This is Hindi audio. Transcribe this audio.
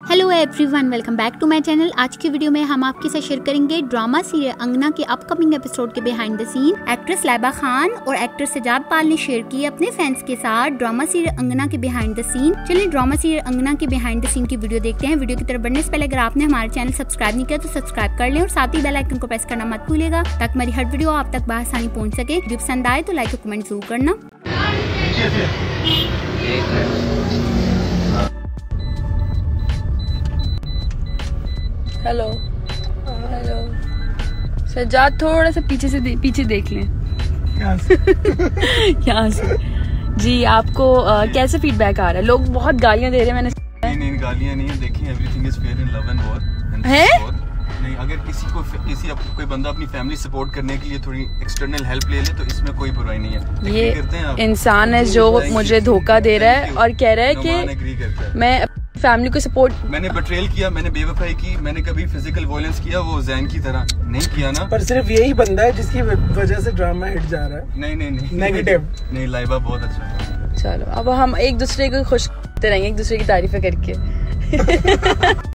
Hello everyone, welcome back to my channel. आज की वीडियो में हम आपके साथ शेयर करेंगे ड्रामा सीरियल अंगना के अपकमिंग एपिसोड के behind the scene. Actress Laiba Khan और एक्टर सजाद पाल ने शेयर की अपने फैंस के साथ ड्रामा सीरियल अंगना के बिहाइंड द सीन। चलिए ड्रामा सीरियल अंगना के बिहाइंड द सीन की वीडियो देखते हैं। वीडियो की तरफ बढ़ने से पहले अगर आपने हमारे चैनल सब्सक्राइब नहीं किया तो सब्सक्राइब कर लें और साथ ही बेल आइकन को प्रेस करना मत भूलिएगा ताकि हमारी हर वीडियो आप तक बआसानी पहुँच सके। वीडियो पसंद आए तो लाइक और कमेंट जरूर करना। हेलो हेलो सज्जाद, थोड़ा सा पीछे देख लें। यहाँ से जी आपको कैसे फीडबैक आ रहा है? लोग बहुत गालियाँ दे रहे हैं। मैंने नहीं गालियाँ नहीं है, देखिए everything is fair in love and war है। नहीं, अगर कोई बंदा अपनी फैमिली सपोर्ट करने के लिए थोड़ी एक्सटर्नल हेल्प ले ले तो इसमें कोई बुराई नहीं है। ये इंसान है जो मुझे धोखा दे रहा है और कह रहा है कि मैं फैमिली को सपोर्ट। मैंने बेट्रेल किया, मैंने बेवफाई की, मैंने कभी फिजिकल वायलेंस किया, वो जैन की तरह नहीं किया ना। पर सिर्फ यही बंदा है जिसकी वजह से ड्रामा हिट जा रहा है। नहीं नेगेटिव नहीं, लाइबा बहुत अच्छा। चलो अब हम एक दूसरे को खुश करते रहेंगे, एक दूसरे की तारीफें करके।